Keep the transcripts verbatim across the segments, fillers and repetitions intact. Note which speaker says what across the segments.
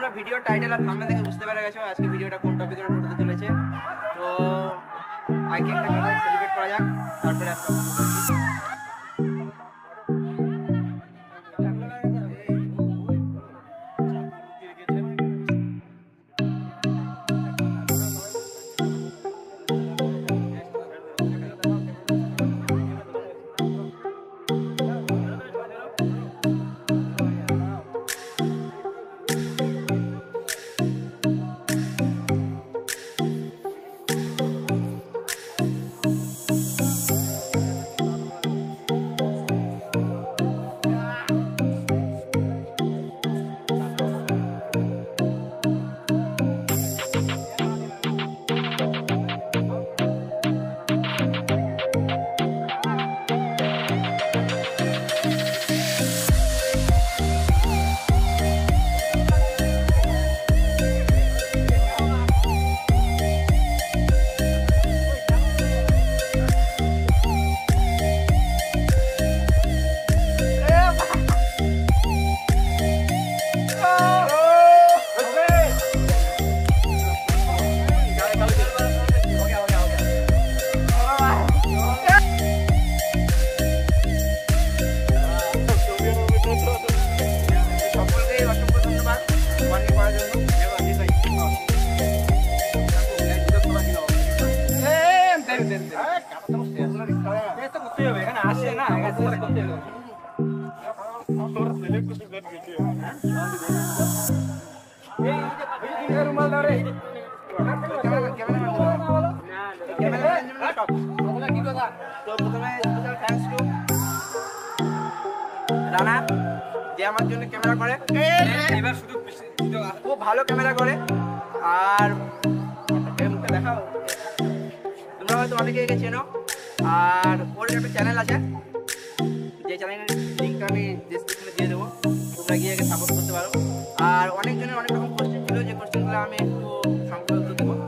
Speaker 1: তোমরা video title আর thumbnail দেখে বুঝতে পেরে গেছো আজকে ভিডিওটা কোন টপিকের উপর হতে চলেছে। তো আগে একটা কথা সেলিব্রেট করা যাক, তারপরে একটা রানা যে আমার জন্য ক্যামেরা করে, এবার শুধু খুব ভালো ক্যামেরা করে। আর মুখে দেখাও, তোমরা হয়তো অনেকে একে চেনো। আর ওর একটা চ্যানেল আছে, যে চ্যানেলের লিঙ্কটা আমি ডেসক্রিপশনে দিয়ে দেবো, তোমরা গিয়ে একে সাপোর্ট করতে পারো। আর অনেকজনের অনেক রকম কোশ্চেন ছিল, যে কোশ্চেনগুলো আমি একটু সংক্ষেপে উত্তর দেবো।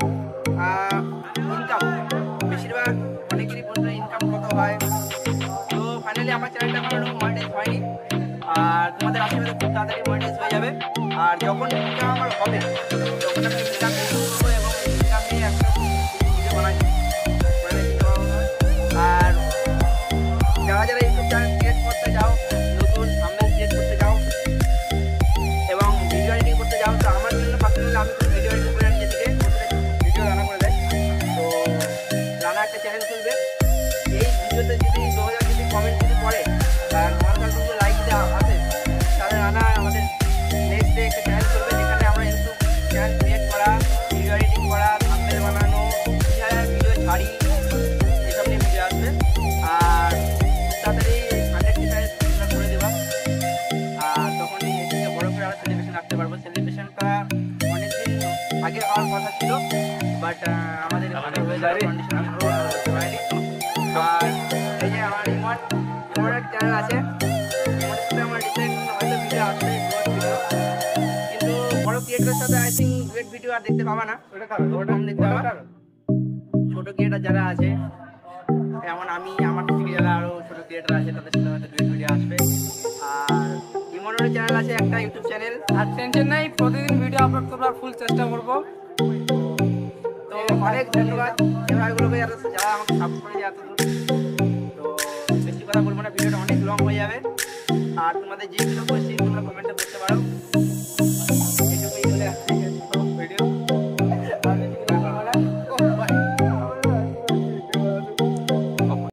Speaker 1: ইনকাম, বেশিরভাগ অনেকেরই প্রশ্ন ইনকাম কত হয়। তো ফাইনালি আমার চ্যানেলটা কোনো মনিটাইজ হয়নি, আর তোমাদের আশীর্বাদে খুব তাড়াতাড়ি মনিটাইজ হয়ে যাবে। আর যখন ইনকাম আমার হবে তখন আমি ইনকাম করবো এবং ইনকাম নিয়ে একটা ভিডিও বানাই। আর যারা যারা ইউটিউব চ্যানেল ক্রিয়েট করতে যাও, নতুন থাম্বনেল ক্রিয়েট করতে যাও এবং ভিডিও এডিটিং করতে যাও, তো আমার জন্য পার্সোনালি আমি ভিডিও এডিটিং করে নিজে থেকে ভিডিও রান্না করে দেয়। তো রানা একটা চ্যানেল খুলবে, এই ভিডিওতে যদি দু হাজার যদি কমেন্ট যদি পড়ে আর নর্মাল যদি লাইক দেওয়া আসে, তাহলে রানা আমাদের নেক্সট ডে একটা চ্যানেল করবে, যেখানে আমরা ইউটিউব চ্যানেল ক্রিয়েট করা, ভিডিও এডিটিং করা, থাম্বনেল বানানো, কীভাবে ভিডিও ছাড়ি, এসব নিয়ে ভিডিও আসবে। আর তাড়াতাড়ি হান্ড্রেড কে চ্যানেল করে দেবা। আর তখন এটাকে বড় করে আমরা সেলিব্রেশন রাখতে পারবো। সেলিব্রেশনটা অনেকদিন আগে হওয়ার কথা ছিল, বাট আমাদের কন্ডিশন হয়নি। আর এই যে আমার ইমোট ইমোট একটা চ্যানেল আছে, ইমোটের সাথে আমার রিসেন্ট হয়তো ভিডিও আসবে, কিন্তু বড় ক্রিয়েটারের সাথে আই থিঙ্ক ডুয়েট ভিডিও আর দেখতে পাবা না, কম দেখতে পাবা। ছোট ক্রিয়েটার যারা আছে, যেমন আমি, আমার থেকে যারা আরো ছোট ক্রিয়েটার আছে, তাদের সাথে হয়তো ডুয়েট ভিডিও আসবে। আর ইমোটের চ্যানেল আছে একটা ইউটিউব চ্যানেল, আর টেনশন নাই, প্রতিদিন ভিডিও আপলোড করার ফুল চেষ্টা করবো। তো অনেক ধন্যবাদ এই ভাইগুলোকে যারা যারা আমাকে সাপোর্ট করে এত দূর। তো বেশি কথা বলবো না, ভিডিওটা অনেক লং হয়ে যাবে। আর তোমাদের যেগুলো কোয়েশ্চেন তোমরা কমেন্টে করতে পারো।